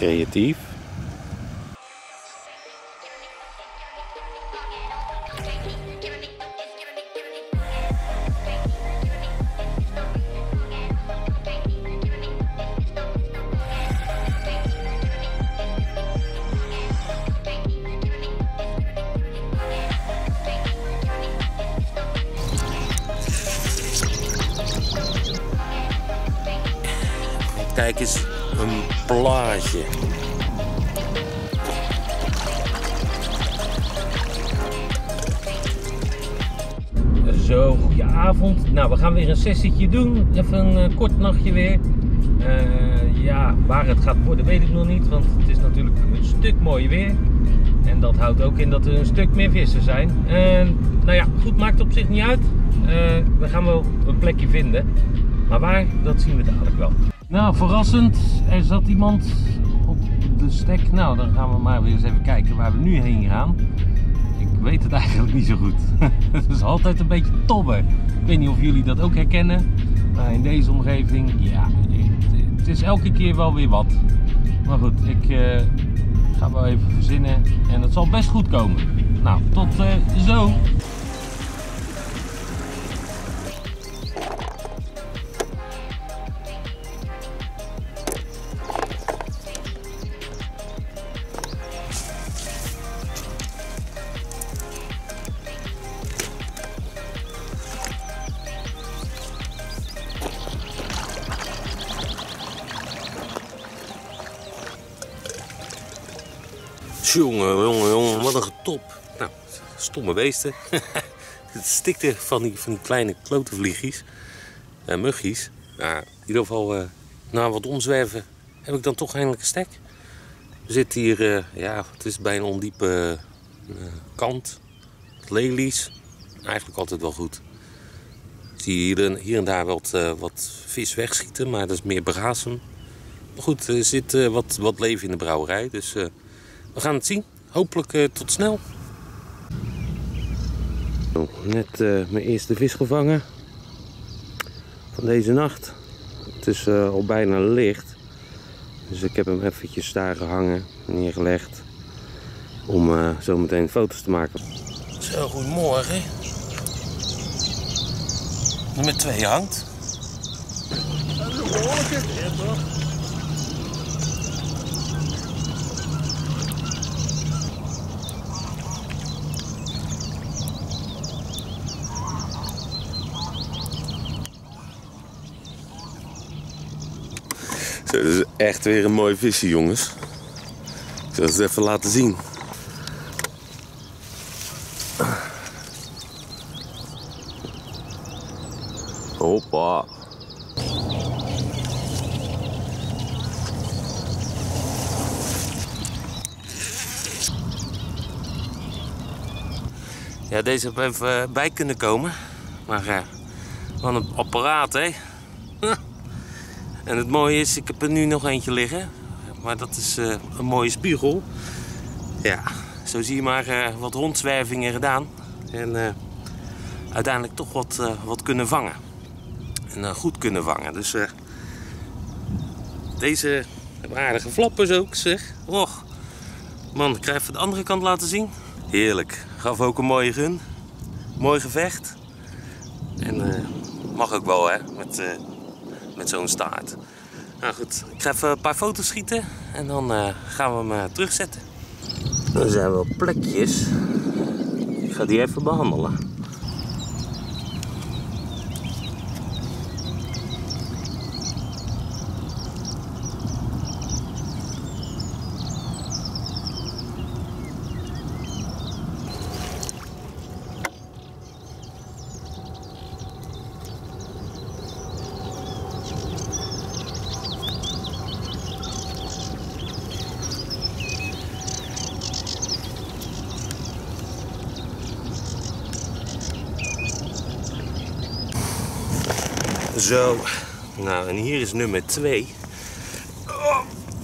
creatief. Kijk eens, een plaatje. Zo, goedenavond. Nou, we gaan weer een sessietje doen. Even een kort nachtje weer. Ja, waar het gaat worden weet ik nog niet, want het is natuurlijk een stuk mooi weer. En dat houdt ook in dat er een stuk meer vissen zijn. Nou ja, goed, maakt op zich niet uit. We gaan wel een plekje vinden. Maar waar, dat zien we dadelijk wel. Nou, verrassend, er zat iemand op de stek. Nou, dan gaan we maar weer eens even kijken waar we nu heen gaan. Ik weet het eigenlijk niet zo goed. Het is altijd een beetje tobben. Ik weet niet of jullie dat ook herkennen. Maar in deze omgeving, ja, het is elke keer wel weer wat. Maar goed, ik ga wel even verzinnen en het zal best goed komen. Nou, tot zo! Jongen, wat een getop. Nou, stomme beesten. Het stikte van die kleine klote vliegjes. Muggies. Nou, in ieder geval, na wat omzwerven, heb ik dan toch eindelijk een stek. We zitten hier, ja, het is bij een ondiepe kant. Lelies. Eigenlijk altijd wel goed. Ik zie hier en daar wat vis wegschieten, maar dat is meer brasem. Maar goed, er zit wat leven in de brouwerij, dus we gaan het zien. Hopelijk tot snel. Net mijn eerste vis gevangen van deze nacht. Het is al bijna licht. Dus ik heb hem eventjes daar gehangen, neergelegd. Om zo meteen foto's te maken. Zo, goedemorgen. Nummer 2 hangt. Dat is een behoorlijke. Ja, toch? Zo, dat is echt weer een mooi visje, jongens. Ik zal het even laten zien. Hoppa. Ja, deze heb even bij kunnen komen. Maar wat een apparaat, hè. En het mooie is, ik heb er nu nog eentje liggen. Maar dat is een mooie spiegel. Ja, zo zie je maar wat rondzwervingen gedaan. En uiteindelijk toch wat kunnen vangen. En goed kunnen vangen. Dus deze hebben aardige flappers ook, zeg. Och, man, ik ga even de andere kant laten zien. Heerlijk. Gaf ook een mooie gun. Mooi gevecht. En mag ook wel, hè, met zo'n staart. Nou goed, ik ga even een paar foto's schieten en dan gaan we hem terugzetten. Er zijn wel plekjes. Ik ga die even behandelen. Zo, nou en hier is nummer 2. Oh.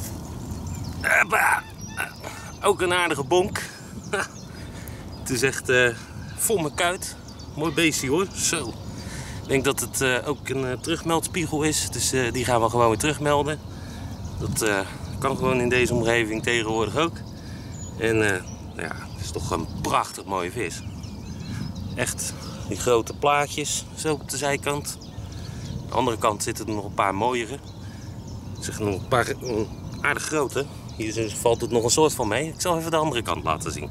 Ook een aardige bonk. Het is echt vol mijn kuit. Mooi beestje hoor, zo. Ik denk dat het ook een terugmeldspiegel is, dus die gaan we gewoon weer terugmelden. Dat Kan gewoon in deze omgeving tegenwoordig ook. En ja, het is toch een prachtig mooie vis. Echt die grote plaatjes zo op de zijkant. Aan de andere kant zitten er nog een paar mooiere. Ik zeg nog een paar aardig grote. Hier valt het nog een soort van mee. Ik zal even de andere kant laten zien.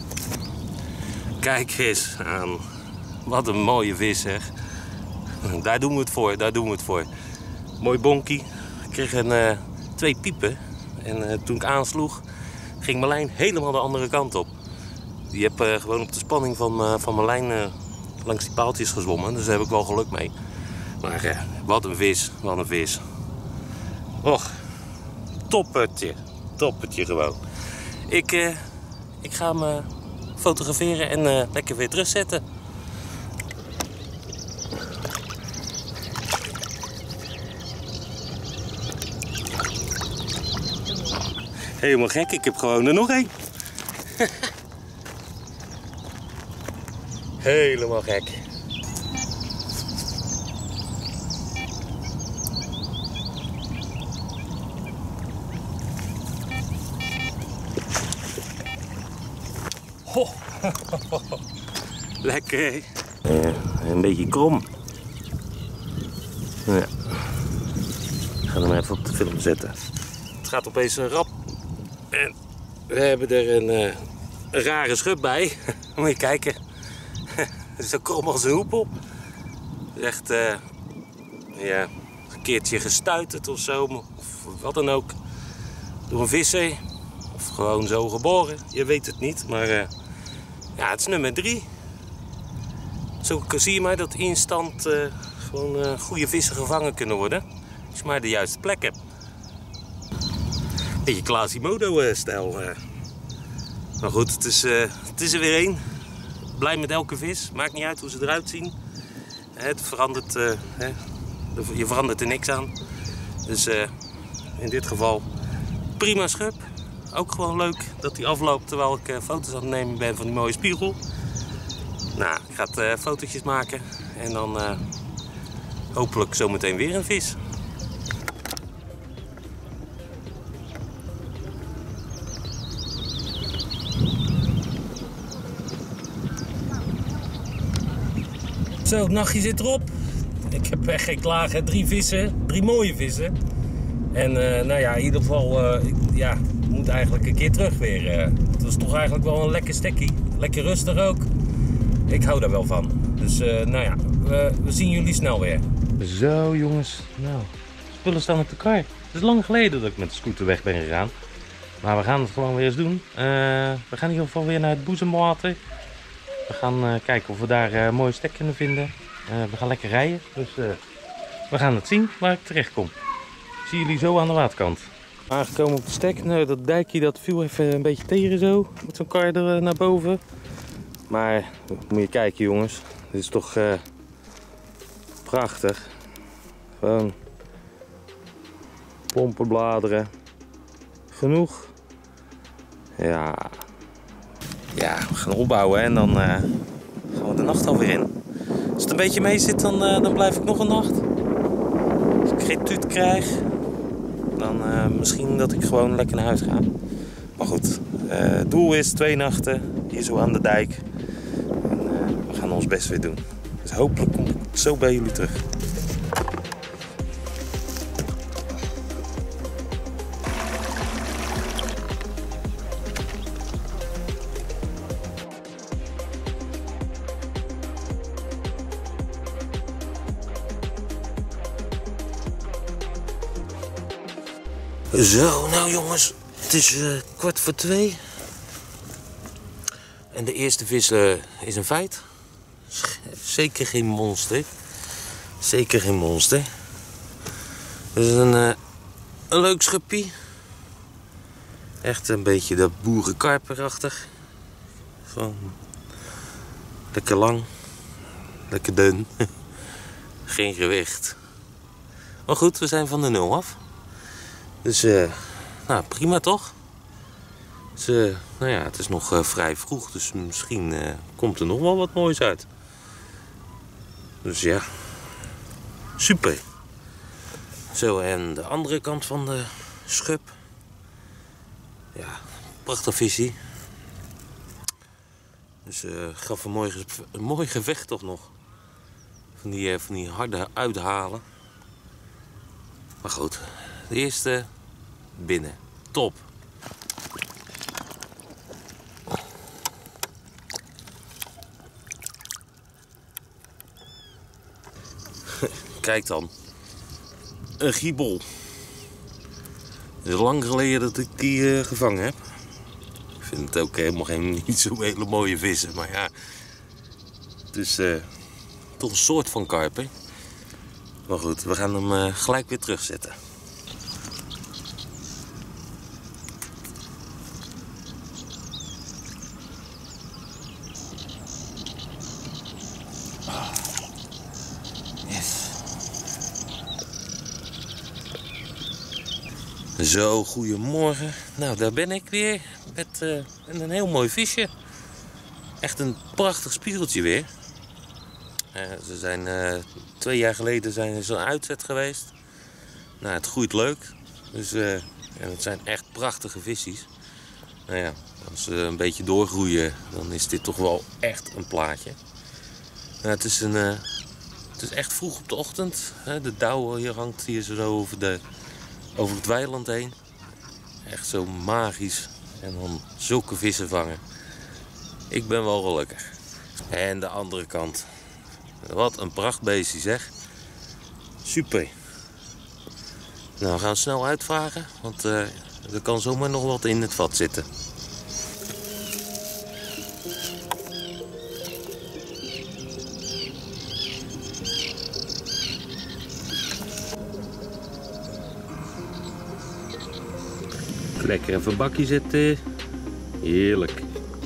Kijk eens aan. Wat een mooie vis zeg. Daar doen we het voor, daar doen we het voor. Mooi bonkie. Ik kreeg 2 piepen. En toen ik aansloeg, ging mijn lijn helemaal de andere kant op. Die heb gewoon op de spanning van mijn lijn langs die paaltjes gezwommen. Dus daar heb ik wel geluk mee. Maar wat een vis, wat een vis. Och, toppertje. Toppertje gewoon. Ik ga hem fotograferen en lekker weer terugzetten. Helemaal gek, ik heb gewoon er nog één. Helemaal gek. Ho. Lekker. Een beetje krom. Ja. Ik ga hem even op de film zetten. Het gaat opeens rap. En we hebben er een rare schub bij. Moet je kijken. Het is zo krom als een hoepel. Het is echt ja, een keertje gestuiterd of zo. Of wat dan ook. Door een visser. Of gewoon zo geboren. Je weet het niet. Maar ja, het is nummer 3. Zo zie je maar dat instant gewoon goede vissen gevangen kunnen worden. Als je maar de juiste plek hebt. Beetje Quasimodo-stijl. Maar goed, het is er weer één. Blij met elke vis. Maakt niet uit hoe ze eruit zien. Het verandert, je verandert er niks aan. Dus in dit geval prima schub. Ook gewoon leuk dat hij afloopt terwijl ik foto's aan het nemen ben van die mooie spiegel. Nou, ik ga fotootjes maken en dan hopelijk zometeen weer een vis. Zo, het nachtje zit erop. Ik heb echt geen klagen. 3 vissen, 3 mooie vissen. En nou ja, in ieder geval, ja, moet eigenlijk een keer terug weer. Het was toch eigenlijk wel een lekker stekkie. Lekker rustig ook. Ik hou daar wel van. Dus nou ja, we zien jullie snel weer. Zo jongens, nou, spullen staan op de kar. Het is lang geleden dat ik met de scooter weg ben gegaan. Maar we gaan het gewoon weer eens doen. We gaan in ieder geval weer naar het boezemwater. We gaan kijken of we daar een mooie stek kunnen vinden. We gaan lekker rijden, dus we gaan het zien waar ik terecht kom. Ik zie jullie zo aan de waterkant. Aangekomen op de stek. Nou, dat dijkje dat viel even een beetje tegen zo. Met zo'n kar er naar boven. Maar moet je kijken jongens. Dit is toch prachtig. Gewoon pompenbladeren. Genoeg. Ja. Ja, we gaan opbouwen en dan gaan we de nacht alweer in. Als het een beetje mee zit, dan blijf ik nog een nacht. Als ik geen tuut krijg, dan misschien dat ik gewoon lekker naar huis ga. Maar goed, het doel is 2 nachten hier zo aan de dijk. En we gaan ons best weer doen. Dus hopelijk kom ik zo bij jullie terug. Zo, nou jongens, het is 2:15. En de eerste vis is een feit. Zeker geen monster. Zeker geen monster. Het is een leuk schupje. Echt een beetje dat boerenkarperachtig. Gewoon lekker lang. Lekker dun. Geen gewicht. Maar goed, we zijn van de 0 af. Dus nou, prima toch? Dus, nou ja, het is nog vrij vroeg, dus misschien komt er nog wel wat moois uit. Dus ja, super. Zo, en de andere kant van de schub. Ja, prachtig visie. Dus gaf een mooi gevecht toch nog. Van die harde uithalen. Maar goed, de eerste binnen. Top. Kijk dan. Een giebel. Het is lang geleden dat ik die gevangen heb. Ik vind het ook helemaal niet zo hele mooie vissen. Maar ja, het is toch een soort van karp, hè? Maar goed, we gaan hem gelijk weer terugzetten. Zo, goedemorgen. Nou, daar ben ik weer met een heel mooi visje. Echt een prachtig spiegeltje weer. Ze zijn 2 jaar geleden zijn ze een uitzet geweest. Nou, het groeit leuk. Dus, en het zijn echt prachtige visjes. Nou ja, als ze een beetje doorgroeien, dan is dit toch wel echt een plaatje. Nou, het is echt vroeg op de ochtend. De dauw hier hangt hier zo over het weiland heen. Echt zo magisch. En dan zulke vissen vangen. Ik ben wel gelukkig. En de andere kant. Wat een prachtbeestje zeg. Super. Nou, we gaan snel uitvragen. Want er kan zomaar nog wat in het vat zitten. Lekker even een bakje zetten. Heerlijk.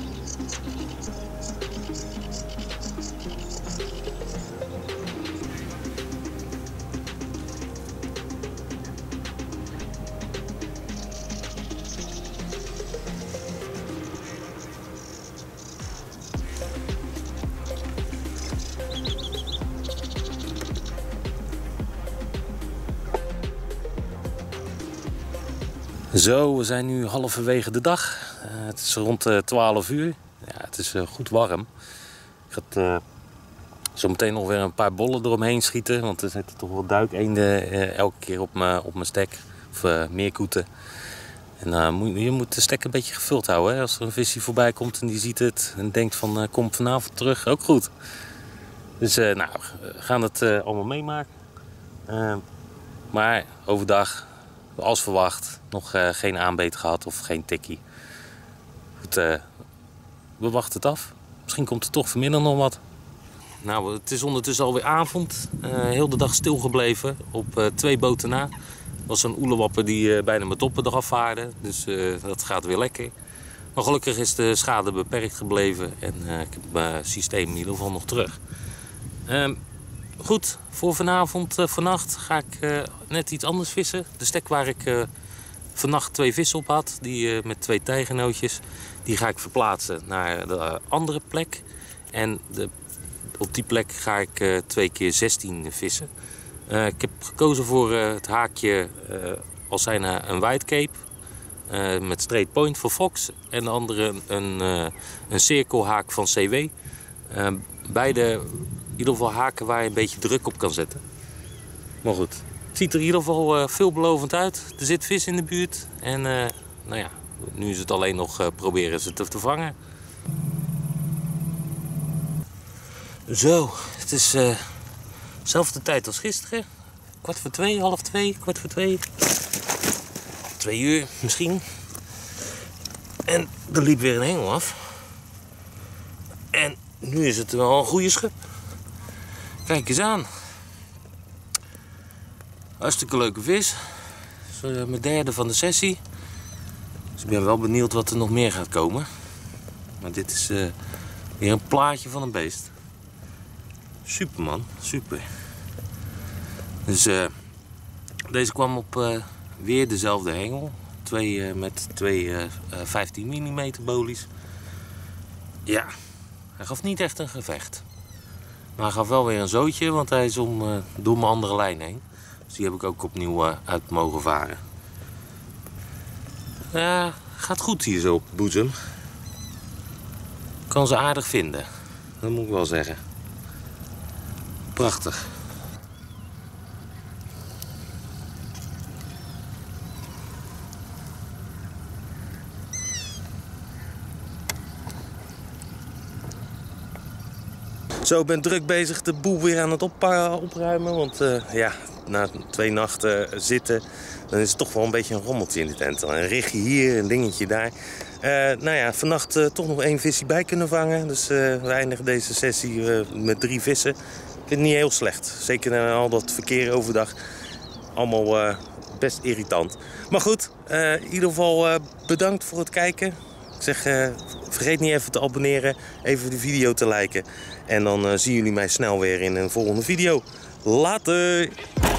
Zo, we zijn nu halverwege de dag. Het is rond 12 uur. Ja, het is goed warm. Ik ga zo meteen nog weer een paar bollen eromheen schieten. Want er zitten toch wel duikeenden elke keer op mijn stek. Of meerkoeten. En je moet de stek een beetje gevuld houden. Hè? Als er een visje voorbij komt en die ziet het en denkt van kom vanavond terug, ook goed. Dus nou, we gaan het allemaal meemaken. Maar overdag, als verwacht, nog geen aanbeet gehad of geen tikkie. Goed, we wachten het af. Misschien komt er toch vanmiddag nog wat. Nou, het is ondertussen alweer avond. Heel de dag stilgebleven op 2 boten na. Er was een oelewapper die bijna mijn toppen eraf vaarde. Dus dat gaat weer lekker. Maar gelukkig is de schade beperkt gebleven. En ik heb mijn systeem in ieder geval nog terug. Goed, voor vannacht ga ik net iets anders vissen. De stek waar ik vannacht 2 vissen op had, met 2 tijgenootjes, die ga ik verplaatsen naar de andere plek. En op die plek ga ik 2 keer 16 vissen. Ik heb gekozen voor het haakje als zijn een whitecape met straight point voor Fox. En de andere een cirkelhaak van CW. Beide in ieder geval haken waar je een beetje druk op kan zetten. Maar goed, het ziet er in ieder geval veelbelovend uit. Er zit vis in de buurt. En nou ja, nu is het alleen nog proberen ze te vangen. Zo, het is dezelfde tijd als gisteren. 1:45, 1:30, 1:45. 2 uur misschien. En er liep weer een hengel af. En nu is het wel een goede schub. Kijk eens aan. Hartstikke leuke vis. Dat is mijn derde van de sessie. Dus ik ben wel benieuwd wat er nog meer gaat komen. Maar dit is weer een plaatje van een beest. Super man, super. Dus deze kwam op weer dezelfde hengel. Met twee 15 mm bolies. Ja, hij gaf niet echt een gevecht. Maar hij gaf wel weer een zootje, want hij is door mijn andere lijn heen. Dus die heb ik ook opnieuw uit mogen varen. Ja, Gaat goed hier zo op Boezem. Kan ze aardig vinden. Dat moet ik wel zeggen. Prachtig. Zo, ik ben druk bezig de boel weer aan het opruimen. Want ja, na 2 nachten zitten, dan is het toch wel een beetje een rommeltje in de tent. Een rigje hier, een dingetje daar. Nou ja, vannacht toch nog 1 visje bij kunnen vangen. Dus we eindigen deze sessie met 3 vissen. Ik vind het niet heel slecht. Zeker na al dat verkeer overdag. Allemaal best irritant. Maar goed, in ieder geval bedankt voor het kijken. Ik zeg, vergeet niet even te abonneren, even de video te liken. En dan zien jullie mij snel weer in een volgende video. Later!